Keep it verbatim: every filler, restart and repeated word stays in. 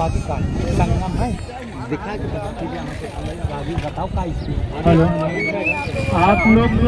बाकी का संगम है दिखा के बताओ का इसमें। हेलो आप लोग